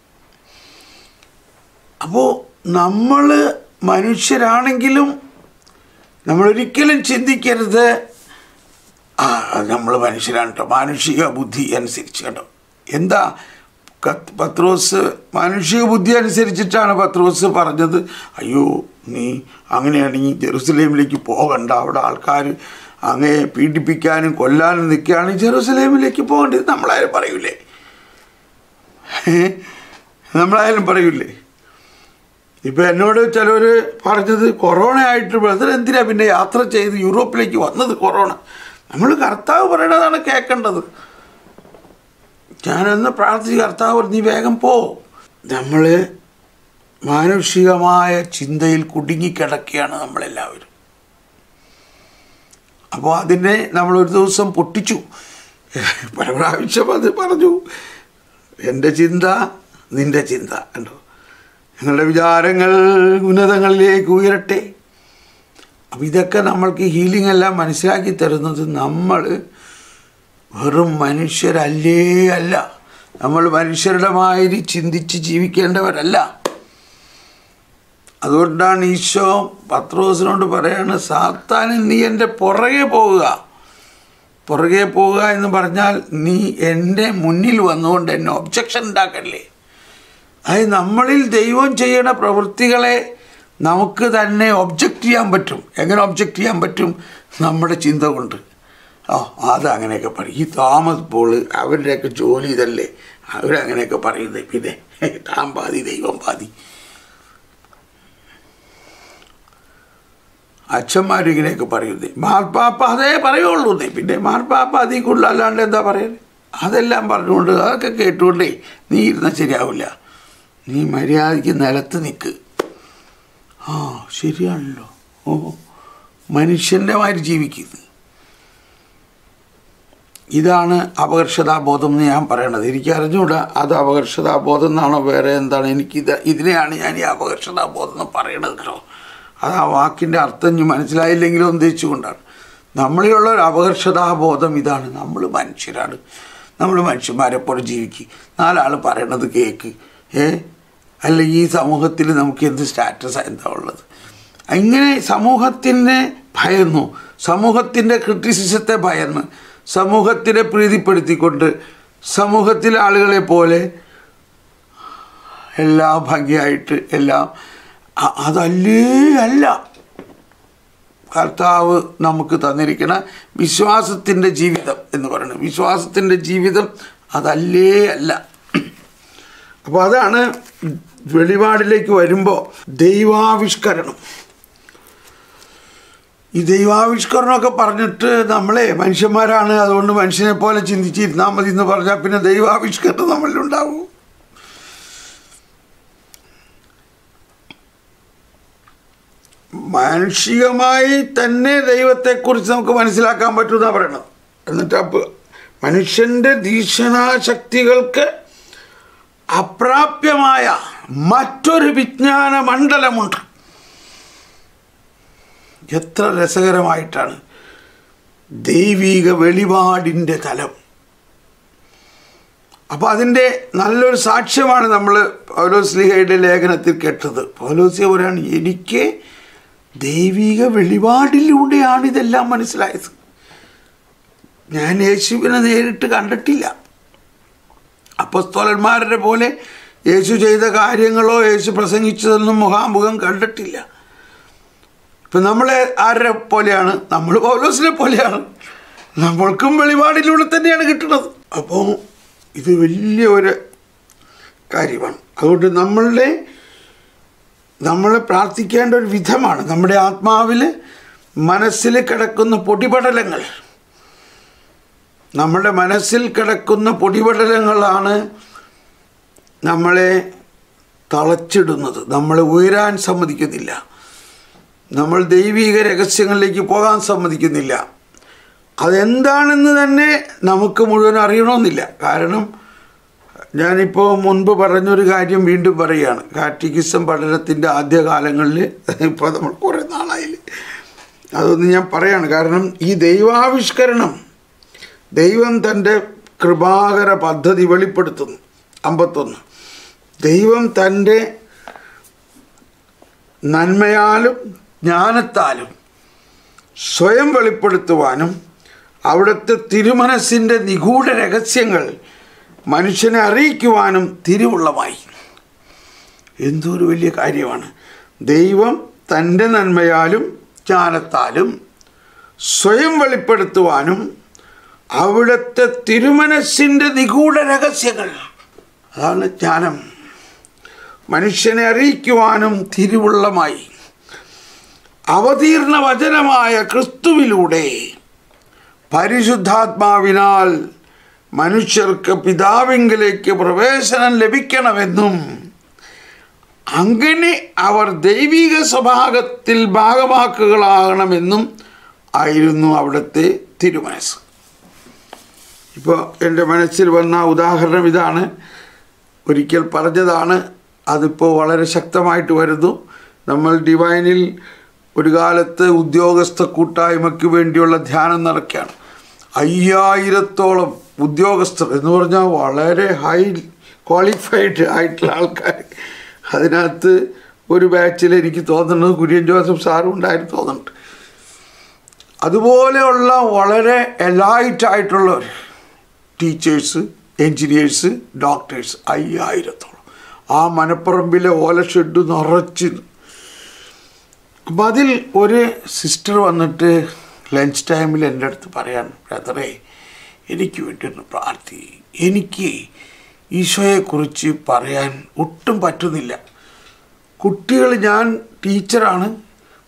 A: അപ്പോൾ നമ്മൾ മനുഷ്യരാണെങ്കിലും നമ്മളൊരിക്കലും ചിന്തിക്കരുത് ആ നമ്മൾ മനുഷ്യരാണ് കേട്ടോ, മാനുഷിക ബുദ്ധി അനുസരിച്ച് കേട്ടോ. എന്താ പത്രോസ് മാനുഷിക ബുദ്ധി അനുസരിച്ചിട്ടാണ് പത്രോസ് പറഞ്ഞത്, അയ്യോ നീ അങ്ങനെയാണെങ്കിൽ ജെറുസലേമിലേക്ക് പോകണ്ട, അവിടെ ആൾക്കാർ അങ്ങയെ പീഡിപ്പിക്കാനും കൊല്ലാനും നിൽക്കുകയാണെങ്കിൽ ജെറുസലേമിലേക്ക് പോകേണ്ടത് നമ്മളായാലും പറയൂലേ? നമ്മളായാലും പറയൂലേ? ഇപ്പം എന്നോട് ചിലർ പറഞ്ഞത് കൊറോണ ആയിട്ട് ബ്രദർ എന്തിനാ പിന്നെ യാത്ര ചെയ്ത് യൂറോപ്പിലേക്ക് വന്നത്? കൊറോണ നമ്മൾ കർത്താവ് പറയണതാണ് കേൾക്കേണ്ടത്. ഞാനൊന്ന് പ്രാർത്ഥിച്ച് കർത്താവ് നീ വേഗം പോ. നമ്മൾ മാനുഷികമായ ചിന്തയിൽ കുടുങ്ങിക്കിടക്കുകയാണ് നമ്മളെല്ലാവരും. അപ്പോൾ അതിനെ നമ്മളൊരു ദിവസം പൊട്ടിച്ചു. പല പ്രാവശ്യം അത് പറഞ്ഞു, എൻ്റെ ചിന്ത നിൻ്റെ ചിന്ത കണ്ടോ, ഞങ്ങളുടെ വിചാരങ്ങൾ ഉന്നതങ്ങളിലേക്ക് ഉയരട്ടെ. അപ്പം ഇതൊക്കെ നമ്മൾക്ക് ഹീലിംഗ് എല്ലാം മനസ്സിലാക്കി തരുന്നത് നമ്മൾ വെറും മനുഷ്യരല്ലേ അല്ല. നമ്മൾ മനുഷ്യരുടെ മാതിരി ചിന്തിച്ച് ജീവിക്കേണ്ടവരല്ല. അതുകൊണ്ടാണ് ഈശോ പത്രോസിനോട് പറയാണ്, സാത്താന് നീ എൻ്റെ പുറകെ പോവുക. പുറകെ പോവുക എന്ന് പറഞ്ഞാൽ നീ എൻ്റെ മുന്നിൽ വന്നുകൊണ്ട് എന്നെ ഒബ്ജക്ഷൻ ഉണ്ടാക്കല്ലേ. അതായത് നമ്മളിൽ ദൈവം ചെയ്യുന്ന പ്രവൃത്തികളെ നമുക്ക് തന്നെ ഒബ്ജക്റ്റ് ചെയ്യാൻ പറ്റും. എങ്ങനെ ഒബ്ജക്റ്റ് ചെയ്യാൻ പറ്റും? നമ്മുടെ ചിന്ത കൊണ്ട്. ഓ അതങ്ങനെയൊക്കെ പറയും, ഈ തോമസ് പോള് അവരുടെയൊക്കെ ജോലി ഇതല്ലേ, അവരങ്ങനെയൊക്കെ പറയുന്നത്. പിന്നെ താൻ പാതി ദൈവം പാതി. അച്ഛന്മാരും ഇങ്ങനെയൊക്കെ പറയുന്നേ, മാർപ്പാപ്പ അതേ പറയുള്ളൂ എന്നേ. പിന്നെ മാർപ്പാപ്പ അതിൽ കൂടുതൽ അല്ലാണ്ട് എന്താ പറയുന്നത്? അതെല്ലാം പറഞ്ഞുകൊണ്ട് അതൊക്കെ കേട്ടുകൊണ്ടേ നീ ഇരുന്നാൽ ശരിയാവില്ല. നീ മര്യാദയ്ക്ക് നിലത്ത് നിൽക്ക്. ആ ശരിയാണല്ലോ, ഓ മനുഷ്യൻ്റെ മാതിരി ജീവിക്കുന്നത്. ഇതാണ് അപകർഷതാബോധം എന്ന് ഞാൻ പറയണത്. എനിക്ക് അറിഞ്ഞുകൂടാ അത് അപകർഷതാബോധം എന്നാണോ വേറെ എന്താണ്. എനിക്കിത് ഇതിനെയാണ് ഞാൻ ഈ അപകർഷതാബോധം എന്ന് പറയണത് കേട്ടോ. അത് ആ വാക്കിൻ്റെ അർത്ഥം ഇനി മനസ്സിലായില്ലെങ്കിലും ഉദ്ദേശിച്ചുകൊണ്ടാണ്. നമ്മളിലുള്ള ഒരു അപകർഷതാബോധം ഇതാണ്. നമ്മൾ മനുഷ്യരാണ്, നമ്മൾ മനുഷ്യന്മാരെ പോലെ ജീവിക്കുക, നാലാൾ പറയണത് കേൾക്ക്. ഏ അല്ലെങ്കിൽ ഈ സമൂഹത്തിൽ നമുക്ക് എന്ത് സ്റ്റാറ്റസാണ് എന്താ ഉള്ളത്? ഇങ്ങനെ സമൂഹത്തിനെ ഭയന്നു, സമൂഹത്തിൻ്റെ ക്രിറ്റിസിസത്തെ ഭയന്ന്, സമൂഹത്തിനെ പ്രീതിപ്പെടുത്തിക്കൊണ്ട് സമൂഹത്തിലെ ആളുകളെ പോലെ എല്ലാം ഭംഗിയായിട്ട് എല്ലാം അതല്ലേ അല്ല കർത്താവ് നമുക്ക് തന്നിരിക്കണ വിശ്വാസത്തിൻ്റെ ജീവിതം എന്ന് പറയുന്നത്. വിശ്വാസത്തിൻ്റെ ജീവിതം അതല്ലേ അല്ല. അപ്പോൾ അതാണ് വെളിപാടിലേക്ക് വരുമ്പോൾ ദൈവാവിഷ്കരണം. ഈ ദൈവാവിഷ്കരണമൊക്കെ പറഞ്ഞിട്ട് നമ്മളെ മനുഷ്യന്മാരാണ്, അതുകൊണ്ട് മനുഷ്യനെ പോലെ ചിന്തിച്ചിരുന്നാൽ മതി എന്ന് പറഞ്ഞാൽ പിന്നെ ദൈവാവിഷ്കരണം നമ്മളിലുണ്ടാവും. മാനുഷികമായി തന്നെ ദൈവത്തെക്കുറിച്ച് നമുക്ക് മനസ്സിലാക്കാൻ പറ്റുമെന്നാണ് പറയണത്. എന്നിട്ട് അപ്പോൾ മനുഷ്യൻ്റെ ദീക്ഷണാശക്തികൾക്ക് അപ്രാപ്യമായ മറ്റൊരു വിജ്ഞാന മണ്ഡലമുണ്ട്. എത്ര രസകരമായിട്ടാണ് ദൈവിക വെളിപാടിൻ്റെ തലം. അപ്പോൾ അതിൻ്റെ നല്ലൊരു സാക്ഷ്യമാണ് നമ്മൾ പൗലോസ്ലീഹയുടെ ലേഖനത്തിൽ കേട്ടത്. പൗലോസ്ലീഹ പറയാണ്, എനിക്ക് ദൈവിക വെളിപാടിലൂടെയാണ് ഇതെല്ലാം മനസ്സിലായത്. ഞാൻ യേശുവിനെ നേരിട്ട് കണ്ടിട്ടില്ല. അപ്പോസ്തലന്മാരുടെ പോലെ യേശു ചെയ്ത കാര്യങ്ങളോ യേശു പ്രസംഗിച്ചതൊന്നും മുഖാമുഖം കണ്ടിട്ടില്ല. ഇപ്പം നമ്മളെ ആരുടെ പോലെയാണ്? നമ്മൾ പൗലോസിനെ പോലെയാണ്. നമ്മൾക്കും വെളിപാടിലൂടെ തന്നെയാണ് കിട്ടുന്നത്. അപ്പോൾ ഇത് വലിയ ഒരു കാര്യമാണ്. അതുകൊണ്ട് നമ്മളുടെ നമ്മളെ പ്രാർത്ഥിക്കേണ്ട ഒരു വിധമാണ്. നമ്മുടെ ആത്മാവിൽ മനസ്സിൽ കിടക്കുന്ന പൊടിപടലങ്ങൾ, നമ്മുടെ മനസ്സിൽ കിടക്കുന്ന പൊടിപടലങ്ങളാണ് നമ്മളെ തളച്ചിടുന്നത്, നമ്മളെ ഉയരാൻ സമ്മതിക്കുന്നില്ല, നമ്മൾ ദൈവിക രഹസ്യങ്ങളിലേക്ക് പോകാൻ സമ്മതിക്കുന്നില്ല. അതെന്താണെന്ന് തന്നെ നമുക്ക് മുഴുവൻ അറിയണമെന്നില്ല. കാരണം ഞാനിപ്പോൾ മുൻപ് പറഞ്ഞൊരു കാര്യം വീണ്ടും പറയുകയാണ്. കാറ്റഗിസം പഠനത്തിൻ്റെ ആദ്യകാലങ്ങളിൽ, ഇപ്പോൾ നമ്മൾ കുറേ നാളായില്ല, അതൊന്ന് ഞാൻ പറയാണ്. കാരണം ഈ ദൈവാവിഷ്കരണം ദൈവം തൻ്റെ കൃപാകര പദ്ധതി വെളിപ്പെടുത്തുന്നു. അമ്പത്തൊന്ന്, ദൈവം തൻ്റെ നന്മയാലും ജ്ഞാനത്താലും സ്വയം വെളിപ്പെടുത്തുവാനും അവിടുത്തെ തിരുമനസ്സിൻ്റെ നിഗൂഢ രഹസ്യങ്ങൾ മനുഷ്യനെ അറിയിക്കുവാനും തിരുവുള്ളമായി. എന്തൊരു വലിയ കാര്യമാണ്. ദൈവം തൻ്റെ നന്മയാലും ജ്ഞാനത്താലും സ്വയം വെളിപ്പെടുത്തുവാനും അവിടുത്തെ തിരുമനസ്സിൻ്റെ നിഗൂഢ രഹസ്യങ്ങൾ, അതാണ് ജ്ഞാനം, മനുഷ്യനെ അറിയിക്കുവാനും തിരുവുള്ളമായി അവതീർണ വചനമായ ക്രിസ്തുവിലൂടെ പരിശുദ്ധാത്മാവിനാൽ മനുഷ്യർക്ക് പിതാവിങ്കിലേക്ക് പ്രവേശനം ലഭിക്കണമെന്നും അങ്ങനെ അവർ ദൈവിക സ്വഭാവത്തിൽ ഭാഗമാക്കുകളാകണമെന്നും ആയിരുന്നു അവിടുത്തെ തിരുമനസ്. ഇപ്പോൾ എൻ്റെ മനസ്സിൽ വന്ന ഉദാഹരണം ഇതാണ്. ഒരിക്കൽ പറഞ്ഞതാണ്, അതിപ്പോൾ വളരെ ശക്തമായിട്ട് വരുന്നു. നമ്മൾ ഡിവൈനിൽ ഒരു കാലത്ത് ഉദ്യോഗസ്ഥ കൂട്ടായ്മയ്ക്ക് വേണ്ടിയുള്ള ധ്യാനം നടക്കുകയാണ്. അയ്യായിരത്തോളം ഉദ്യോഗസ്ഥർ എന്ന് പറഞ്ഞാൽ വളരെ ഹൈ ക്വാളിഫൈഡ് ആയിട്ടുള്ള ആൾക്കാർ. അതിനകത്ത് ഒരു ബാച്ചിൽ എനിക്ക് തോന്നുന്നത് കുര്യൻ ജോസഫ് സാറും ഉണ്ടായിരുന്നു തോന്നുന്നുണ്ട്. അതുപോലെയുള്ള വളരെ എലൈറ്റായിട്ടുള്ളവർ, ടീച്ചേഴ്സ്, എൻജിനീയേഴ്സ്, ഡോക്ടേഴ്സ്, അയ്യായിരത്തോളം. ആ മനപ്പറമ്പിലെ ഓല ഷെഡ് നിറച്ച്. അപ്പം അതിൽ ഒരു സിസ്റ്റർ വന്നിട്ട് ലഞ്ച് ടൈമിൽ എൻ്റെ അടുത്ത് പറയാൻ, ബ്രദറേ എനിക്ക് വേണ്ടി ഒന്ന് പ്രാർത്ഥിക്കും, എനിക്ക് ഈശോയെക്കുറിച്ച് പറയാൻ ഒട്ടും പറ്റുന്നില്ല. കുട്ടികൾ, ഞാൻ ടീച്ചറാണ്,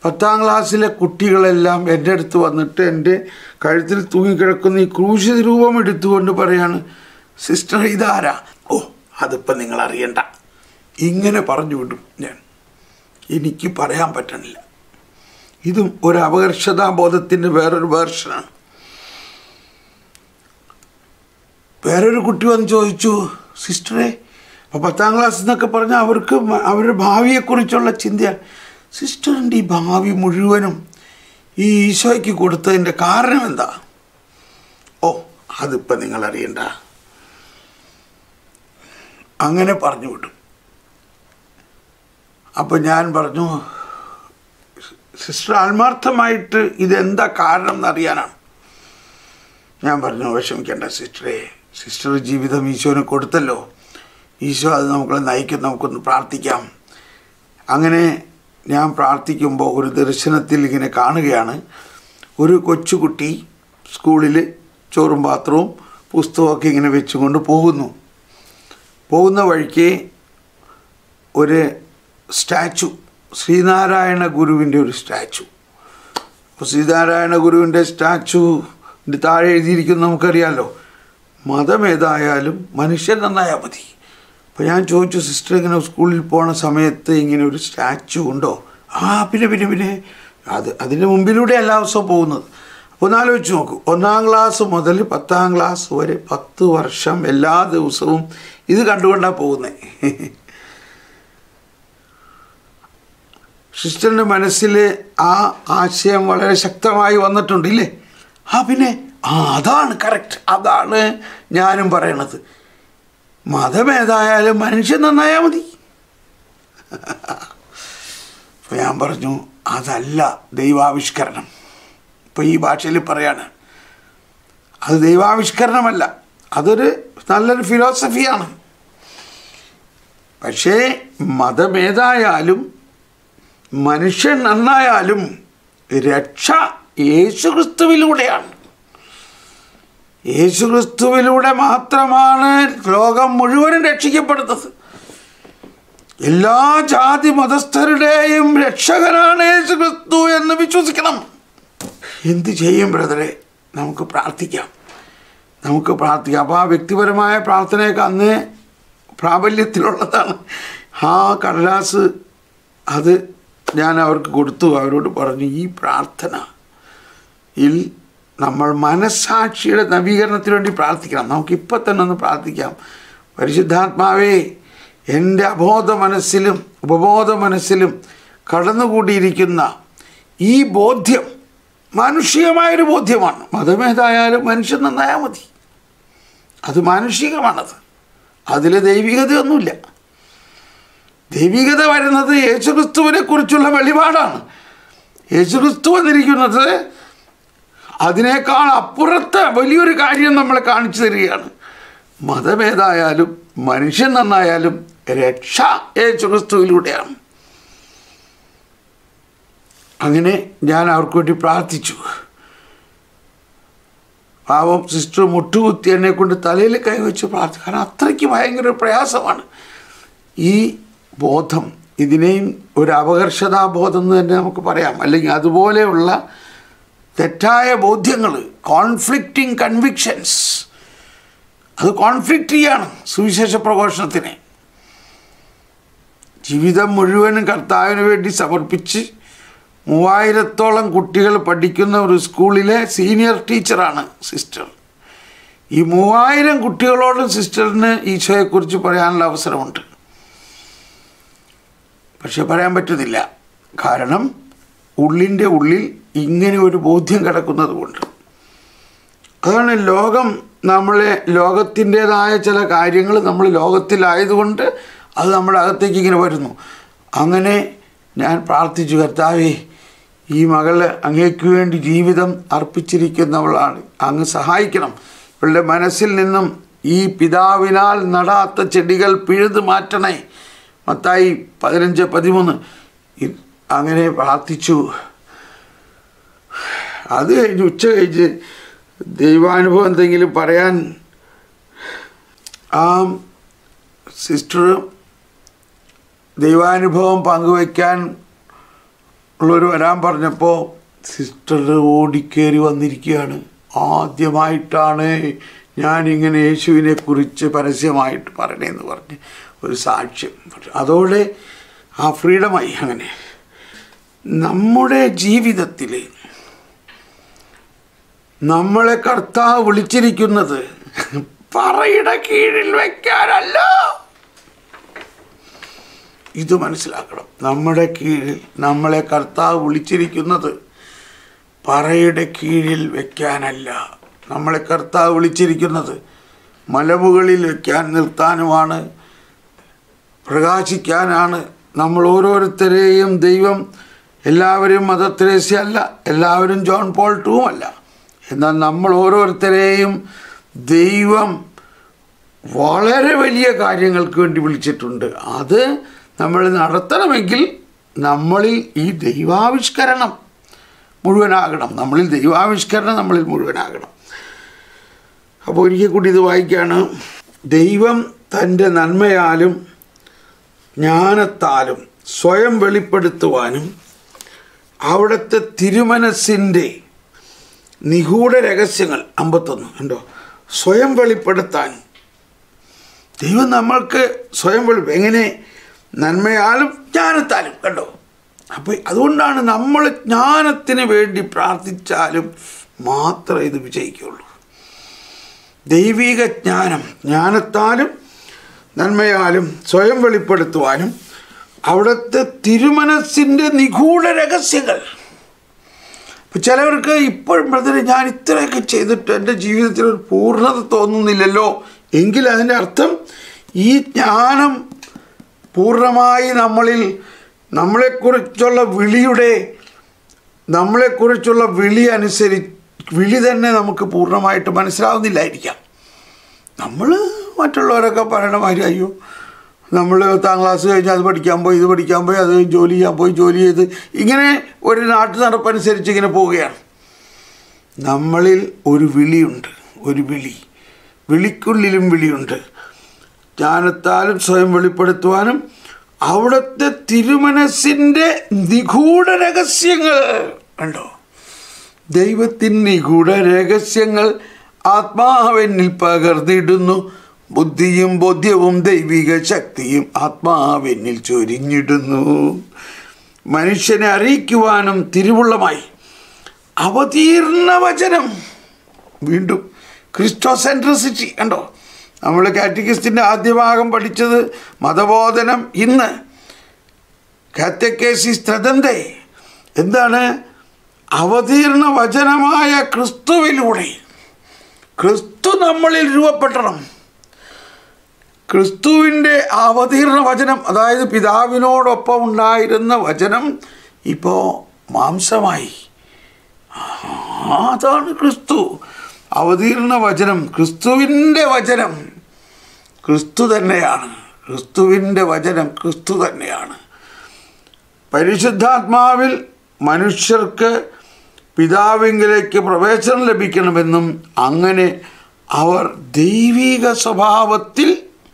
A: പത്താം ക്ലാസ്സിലെ കുട്ടികളെല്ലാം എൻ്റെ അടുത്ത് വന്നിട്ട് എൻ്റെ കഴുത്തിൽ തൂങ്ങിക്കിടക്കുന്ന ഈ ക്രൂശിത രൂപം എടുത്തുകൊണ്ട് പറയാണ്, സിസ്റ്റർ ഇതാരാ? ഓ, അതിപ്പം നിങ്ങൾ അറിയണ്ട. ഇങ്ങനെ പറഞ്ഞു വിടും ഞാൻ. എനിക്ക് പറയാൻ പറ്റണില്ല. ഇതും ഒരു അപകർഷതാബോധത്തിൻ്റെ വേറൊരു വേർഷനാണ്. വേറൊരു കുട്ടി വന്ന് ചോദിച്ചു, സിസ്റ്ററെ, അപ്പോൾ പത്താം ക്ലാസ് എന്നൊക്കെ പറഞ്ഞാൽ അവർക്ക് അവരുടെ ഭാവിയെക്കുറിച്ചുള്ള ചിന്തയാണ്. സിസ്റ്ററിൻ്റെ ഈ ഭാവി മുഴുവനും ഈ ഈശോയ്ക്ക് കൊടുത്തതിൻ്റെ കാരണം എന്താ? ഓ, അതിപ്പോൾ നിങ്ങൾ അറിയണ്ട. അങ്ങനെ പറഞ്ഞു വിട്ടു. അപ്പോൾ ഞാൻ പറഞ്ഞു, സിസ്റ്റർ ആത്മാർത്ഥമായിട്ട് ഇതെന്താ കാരണം എന്നറിയാനാണ്. ഞാൻ പറഞ്ഞു, വിഷമിക്കേണ്ട സിസ്റ്ററെ, സിസ്റ്റർ ജീവിതം ഈശോന് കൊടുത്തല്ലോ, ഈശോ അത് നമ്മളെ നയിക്കും, നമുക്കൊന്ന് പ്രാർത്ഥിക്കാം. അങ്ങനെ ഞാൻ പ്രാർത്ഥിക്കുമ്പോൾ ഒരു ദർശനത്തിൽ ഇങ്ങനെ കാണുകയാണ്, ഒരു കൊച്ചുകുട്ടി സ്കൂളിൽ ചോറും പാത്രവും പുസ്തകമൊക്കെ ഇങ്ങനെ വെച്ചുകൊണ്ട് പോകുന്നു. പോകുന്ന വഴിക്ക് ഒരു സ്റ്റാച്ചു, ശ്രീനാരായണ ഗുരുവിൻ്റെ ഒരു സ്റ്റാച്ചു. അപ്പോൾ ശ്രീനാരായണ ഗുരുവിൻ്റെ സ്റ്റാച്ചുവിൻ്റെ താഴെ എഴുതിയിരിക്കുന്നത് നമുക്കറിയാമല്ലോ, മതം ഏതായാലും മനുഷ്യൻ നന്നായാൽ മതി. അപ്പോൾ ഞാൻ ചോദിച്ചു, സിസ്റ്റർ ഇങ്ങനെ സ്കൂളിൽ പോണ സമയത്ത് ഇങ്ങനെ ഒരു സ്റ്റാച്ചു ഉണ്ടോ? ആ, പിന്നെ പിന്നെ പിന്നെ അത് അതിൻ്റെ മുമ്പിലൂടെ എല്ലാ ദിവസവും പോകുന്നത്. അപ്പോൾ ഒന്ന് ആലോചിച്ച് നോക്കൂ, ഒന്നാം ക്ലാസ് മുതൽ പത്താം ക്ലാസ് വരെ പത്ത് വർഷം എല്ലാ ദിവസവും ഇത് കണ്ടുകൊണ്ടാണ് പോകുന്നത്. സിസ്റ്ററിൻ്റെ മനസ്സിൽ ആ ആശയം വളരെ ശക്തമായി വന്നിട്ടുണ്ട് ഇല്ലേ? ആ, പിന്നെ ആ അതാണ് കറക്റ്റ്, അതാണ് ഞാനും പറയണത്. മതമേതായാലും മനുഷ്യൻ നന്നായാൽ മതി. അപ്പോൾ ഞാൻ പറഞ്ഞു, അതല്ല ദൈവാവിഷ്കരണം. ഇപ്പോൾ ഈ ഭാഷയിൽ പറയാണ്, അത് ദൈവാവിഷ്കരണമല്ല, അതൊരു നല്ലൊരു ഫിലോസഫിയാണ്. പക്ഷേ മതമേതായാലും മനുഷ്യൻ നന്നായാലും രക്ഷ യേശുക്രിസ്തുവിലൂടെയാണ്. യേശുക്രിസ്തുവിലൂടെ മാത്രമാണ് ലോകം മുഴുവനും രക്ഷിക്കപ്പെടുന്നത്. എല്ലാ ജാതി മതസ്ഥരുടെയും രക്ഷകനാണ് യേശുക്രിസ്തു എന്ന് വിശ്വസിക്കണം. എന്ത് ചെയ്യും ബ്രദറെ? നമുക്ക് പ്രാർത്ഥിക്കാം, നമുക്ക് പ്രാർത്ഥിക്കാം. അപ്പോൾ ആ വ്യക്തിപരമായ പ്രാർത്ഥനയൊക്കെ അന്ന് പ്രാബല്യത്തിലുള്ളതാണ്. ആ കടലാസ് അത് ഞാൻ അവർക്ക് കൊടുത്തു. അവരോട് പറഞ്ഞു, ഈ പ്രാർത്ഥനയിൽ നമ്മൾ മനസ്സാക്ഷിയുടെ നവീകരണത്തിന് വേണ്ടി പ്രാർത്ഥിക്കണം. നമുക്കിപ്പോൾ തന്നെ ഒന്ന് പ്രാർത്ഥിക്കാം. പരിശുദ്ധാത്മാവേ, എൻ്റെ അബോധ മനസ്സിലും ഉപബോധ മനസ്സിലും കടന്നുകൂടിയിരിക്കുന്ന ഈ ബോധ്യം മാനുഷികമായൊരു ബോധ്യമാണ്. മതമേതായാലും മനുഷ്യൻ നന്നായാൽ മതി. അത് മാനുഷികമാണത്, അതിൽ ദൈവികതയൊന്നുമില്ല. ദൈവികത വരുന്നത് യേശുക്രിസ്തുവിനെ കുറിച്ചുള്ള വെളിപാടാണ്. യേശുക്രിസ്തു വന്നിരിക്കുന്നത് അതിനേക്കാൾ അപ്പുറത്തെ വലിയൊരു കാര്യം നമ്മളെ കാണിച്ചു തരികയാണ്. മതമേതായാലും മനുഷ്യൻ നന്നായാലും രക്ഷ യേശുക്രിസ്തുവിലൂടെയാണ്. അങ്ങനെ ഞാൻ അവർക്ക് വേണ്ടി പ്രാർത്ഥിച്ചു. പാവം സിസ്റ്റർ മുട്ടുകുത്തി എന്നെ കൊണ്ട് തലയിൽ കൈവച്ച് പ്രാർത്ഥിച്ചു. കാരണം അത്രയ്ക്ക് ഭയങ്കര പ്രയാസമാണ് ഈ ബോധം. ഇതിനെയും ഒരു അപകർഷതാബോധം എന്ന് തന്നെ നമുക്ക് പറയാം. അല്ലെങ്കിൽ അതുപോലെയുള്ള തെറ്റായ ബോധ്യങ്ങൾ, കോൺഫ്ലിക്റ്റിംഗ് കൺവിക്ഷൻസ്, അത് കോൺഫ്ലിക്റ്റ് ചെയ്യാണ് സുവിശേഷ പ്രഘോഷണത്തിനെ. ജീവിതം മുഴുവനും കർത്താവിന് വേണ്ടി സമർപ്പിച്ച് മൂവായിരത്തോളം കുട്ടികൾ പഠിക്കുന്ന ഒരു സ്കൂളിലെ സീനിയർ ടീച്ചറാണ് സിസ്റ്റർ. ഈ മൂവായിരം കുട്ടികളോടും സിസ്റ്ററിന് ഈശോയെക്കുറിച്ച് പറയാനുള്ള അവസരമുണ്ട്. പക്ഷെ പറയാൻ പറ്റുന്നില്ല. കാരണം ഉള്ളിൻ്റെ ഉള്ളിൽ ഇങ്ങനെ ഒരു ബോധ്യം കിടക്കുന്നത് കൊണ്ട്. അതാണ് ലോകം നമ്മളെ, ലോകത്തിൻ്റേതായ ചില കാര്യങ്ങൾ നമ്മൾ ലോകത്തിലായതുകൊണ്ട് അത് നമ്മുടെ അകത്തേക്ക് ഇങ്ങനെ വരുന്നു. അങ്ങനെ ഞാൻ പ്രാർത്ഥിച്ചു, കർത്താവേ, ഈ മകൾ അങ്ങേക്ക് വേണ്ടി ജീവിതം അർപ്പിച്ചിരിക്കുന്നവളാണ്, അങ്ങ് സഹായിക്കണം. ഇവളുടെ മനസ്സിൽ നിന്നും ഈ പിതാവിനാൽ നടാത്ത ചെടികൾ പിഴുതു മാറ്റണേ. മത്തായി പതിനഞ്ച് പതിമൂന്ന്. അങ്ങനെ പ്രാർത്ഥിച്ചു. അത് കഴിഞ്ഞ് ഉച്ച കഴിച്ച് ദൈവാനുഭവം എന്തെങ്കിലും പറയാൻ ആ സിസ്റ്റർ ദൈവാനുഭവം പങ്കുവയ്ക്കാൻ ഉള്ളവർ വരാൻ പറഞ്ഞപ്പോൾ സിസ്റ്റർ ഓടിക്കേറി വന്നിരിക്കുകയാണ്. ആദ്യമായിട്ടാണ് ഞാനിങ്ങനെ യേശുവിനെ കുറിച്ച് പരസ്യമായിട്ട് പറയണേന്ന് പറഞ്ഞ് ഒരു സാക്ഷ്യം. അതോടെ ആ ഫ്രീഡമായി. അങ്ങനെ നമ്മുടെ ജീവിതത്തിൽ നമ്മളെ കർത്താവ് വിളിച്ചിരിക്കുന്നത് പറയുടെ കീഴിൽ വയ്ക്കാനല്ല. ഇത് മനസ്സിലാക്കണം. നമ്മുടെ കീഴിൽ നമ്മളെ കർത്താവ് വിളിച്ചിരിക്കുന്നത് പറയുടെ കീഴിൽ വയ്ക്കാനല്ല. നമ്മളെ കർത്താവ് വിളിച്ചിരിക്കുന്നത് മലമുകളിൽ വയ്ക്കാൻ നിർത്താനുമാണ്, പ്രകാശിക്കാനാണ്. നമ്മൾ ഓരോരുത്തരെയും ദൈവം, എല്ലാവരും മദർ തെരേസ അല്ല, എല്ലാവരും ജോൺ പോൾ ടൂവും അല്ല. എന്നാൽ നമ്മൾ ഓരോരുത്തരെയും ദൈവം വളരെ വലിയ കാര്യങ്ങൾക്ക് വേണ്ടി വിളിച്ചിട്ടുണ്ട്. അത് നമ്മൾ നടത്തണമെങ്കിൽ നമ്മളിൽ ഈ ദൈവാവിഷ്കരണം മുഴുവനാകണം. നമ്മളിൽ ദൈവാവിഷ്കരണം നമ്മളിൽ മുഴുവനാകണം. അപ്പോൾ ഒരിക്കൽ കൂടി ഇത് വായിക്കുകയാണ്. ദൈവം തൻ്റെ നന്മയാലും ജ്ഞാനത്താലും സ്വയം വെളിപ്പെടുത്തുവാനും അവിടുത്തെ തിരുമനസ്സിൻ്റെ നിഗൂഢ രഹസ്യങ്ങൾ, അമ്പത്തൊന്ന് ഉണ്ടോ, സ്വയം വെളിപ്പെടുത്താൻ ദൈവം നമ്മൾക്ക് സ്വയം വെളി എങ്ങനെ? നന്മയാലും ജ്ഞാനത്താലും. കണ്ടോ? അപ്പോൾ അതുകൊണ്ടാണ് നമ്മൾ ജ്ഞാനത്തിന് വേണ്ടി പ്രാർത്ഥിച്ചാലും മാത്രമേ ഇത് വിജയിക്കുകയുള്ളൂ. ദൈവിക ജ്ഞാനം, ജ്ഞാനത്താലും നന്മയാലും സ്വയം വെളിപ്പെടുത്തുവാനും അവിടുത്തെ തിരുമനസ്സിൻ്റെ നിഗൂഢ രഹസ്യങ്ങൾ. അപ്പോൾ ചിലവർക്ക് ഇപ്പോഴും ബ്രദറെ ഞാൻ ഇത്രയൊക്കെ ചെയ്തിട്ട് എൻ്റെ ജീവിതത്തിൽ ഒരു പൂർണ്ണത തോന്നുന്നില്ലല്ലോ എങ്കിൽ അതിൻ്റെ അർത്ഥം ഈ ജ്ഞാനം പൂർണ്ണമായി നമ്മളിൽ, നമ്മളെക്കുറിച്ചുള്ള വിളിയുടെ നമ്മളെക്കുറിച്ചുള്ള വിളി അനുസരിച്ച് വിളി തന്നെ നമുക്ക് പൂർണ്ണമായിട്ട് മനസ്സിലാവുന്നില്ലായിരിക്കാം. നമ്മൾ മറ്റുള്ളവരൊക്കെ പറയണ മാതിരി അയ്യോ നമ്മൾ പത്താം ക്ലാസ് കഴിഞ്ഞ് അത് പഠിക്കാൻ പോയി, ഇത് പഠിക്കാൻ പോയി, അത് ജോലി ചെയ്യാൻ പോയി, ജോലി ചെയ്ത് ഇങ്ങനെ ഒരു നാട്ടു നടപ്പനുസരിച്ച് ഇങ്ങനെ പോവുകയാണ്. നമ്മളിൽ ഒരു വിളിയുണ്ട്, ഒരു വിളി, വിളിക്കുള്ളിലും വിളിയുണ്ട്. ജ്ഞാനത്താലും സ്വയം വെളിപ്പെടുത്തുവാനും അവിടുത്തെ തിരുമനസ്സിൻ്റെ നിഗൂഢ രഹസ്യങ്ങൾ. കണ്ടോ? ദൈവത്തിൻ്റെ നിഗൂഢ രഹസ്യങ്ങൾ ആത്മാവെന്നിൽ പകർന്നിടുന്നു, ബുദ്ധിയും ബോധ്യവും ദൈവിക ശക്തിയും ആത്മാവെന്നിൽ ചൊരിഞ്ഞിടുന്നു. മനുഷ്യനെ അറിയിക്കുവാനും തിരുവുള്ളമായി അവതീർണ വചനം. വീണ്ടും ക്രിസ്റ്റോസെൻട്രിസിറ്റി. കണ്ടോ? നമ്മൾ കാറ്റക്കിസ്റ്റിൻ്റെ ആദ്യ ഭാഗം പഠിച്ചത് മതബോധനം. ഇന്ന് കാറ്റക്കേസിസ് ത്രദന്തേ എന്താണ്? അവതീർണ വചനമായ ക്രിസ്തുവിലൂടെ. ക്രിസ്തു നമ്മളിൽ രൂപപ്പെടണം. ക്രിസ്തുവിൻ്റെ അവതീർണ വചനം, അതായത് പിതാവിനോടൊപ്പം ഉണ്ടായിരുന്ന വചനം ഇപ്പോൾ മാംസമായി. അതാണ് ക്രിസ്തു. അവതീർണ വചനം, ക്രിസ്തുവിൻ്റെ വചനം ക്രിസ്തു തന്നെയാണ്. ക്രിസ്തുവിൻ്റെ വചനം ക്രിസ്തു തന്നെയാണ്. പരിശുദ്ധാത്മാവിൽ മനുഷ്യർക്ക് പിതാവിങ്കിലേക്ക് പ്രവേശനം ലഭിക്കണമെന്നും അങ്ങനെ അവർ ദൈവിക സ്വഭാവത്തിൽ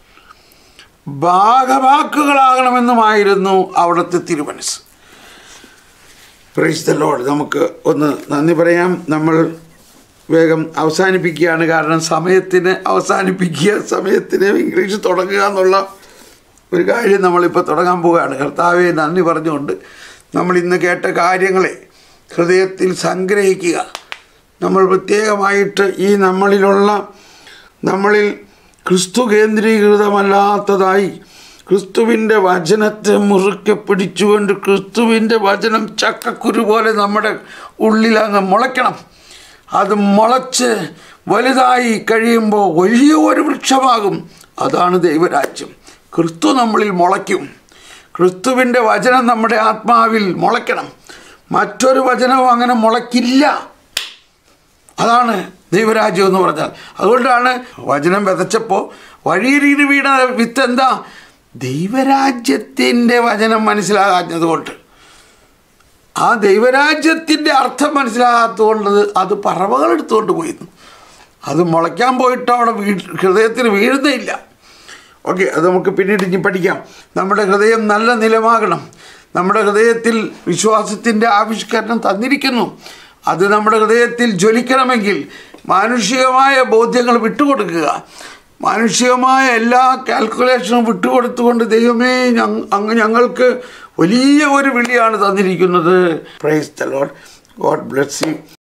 A: ഭാഗവാക്കുകളാകണമെന്നുമായിരുന്നു അവിടുത്തെ തിരുമനസ്. Praise the lord. നമുക്ക് ഒന്ന് നന്ദി പറയാം. നമ്മൾ വേഗം അവസാനിപ്പിക്കുകയാണ്. കാരണം സമയത്തിന് അവസാനിപ്പിക്കുക, സമയത്തിന് ഇംഗ്ലീഷ് തുടങ്ങുക എന്നുള്ള ഒരു കാര്യം നമ്മളിപ്പോൾ തുടങ്ങാൻ പോവുകയാണ്. കർത്താവെ നന്ദി പറഞ്ഞുകൊണ്ട് നമ്മൾ ഇന്ന് കേട്ട കാര്യങ്ങളെ ഹൃദയത്തിൽ സംഗ്രഹിക്കുക. നമ്മൾ പ്രത്യേകമായിട്ട് ഈ നമ്മളിലുള്ള നമ്മളിൽ ക്രിസ്തു കേന്ദ്രീകൃതമല്ലാത്തതായി ക്രിസ്തുവിൻ്റെ വചനത്തെ മുറുക്കെ പിടിച്ചുകൊണ്ട് ക്രിസ്തുവിൻ്റെ വചനം ചക്കക്കുരു പോലെ നമ്മുടെ ഉള്ളിൽ അങ്ങ് മുളയ്ക്കണം. അത് മുളച്ച് വലുതായി കഴിയുമ്പോൾ വലിയ ഒരു വൃക്ഷമാകും. അതാണ് ദൈവരാജ്യം. ക്രിസ്തു നമ്മളിൽ മുളയ്ക്കും. ക്രിസ്തുവിൻ്റെ വചനം നമ്മുടെ ആത്മാവിൽ മുളയ്ക്കണം. മറ്റൊരു വചനവും അങ്ങനെ മുളയ്ക്കില്ല. അതാണ് ദൈവരാജ്യം എന്ന് പറഞ്ഞാൽ. അതുകൊണ്ടാണ് വചനം വിതച്ചപ്പോൾ വഴിയിൽ വീണ വിത്ത് എന്താ? ദൈവരാജ്യത്തിൻ്റെ വചനം മനസ്സിലാകാഞ്ഞത് കൊണ്ട്, ആ ദൈവരാജ്യത്തിൻ്റെ അർത്ഥം മനസ്സിലാകാത്തതുകൊണ്ട് അത് പറവകൾ എടുത്തുകൊണ്ട് പോയിരുന്നു. അത് മുളയ്ക്കാൻ പോയിട്ട് അവിടെ വീ ഹൃദയത്തിൽ വീഴുന്നില്ല. ഓക്കെ, അത് നമുക്ക് പിന്നീട് ഇനി പഠിക്കാം. നമ്മുടെ ഹൃദയം നല്ല നിലമാകണം. നമ്മുടെ ഹൃദയത്തിൽ വിശ്വാസത്തിൻ്റെ ആവിഷ്കരണം തന്നിരിക്കുന്നു. അത് നമ്മുടെ ഹൃദയത്തിൽ ജ്വലിക്കണമെങ്കിൽ മാനുഷികമായ ബോധ്യങ്ങൾ വിട്ടുകൊടുക്കുക. മാനുഷികമായ എല്ലാ കാൽക്കുലേഷനും വിട്ടുകൊടുത്തുകൊണ്ട് ദൈവമേ അങ്ങ് ഞങ്ങൾക്ക് വലിയ ഒരു വിളിയാണ് തന്നിരിക്കുന്നത്. Praise the lord. God bless U.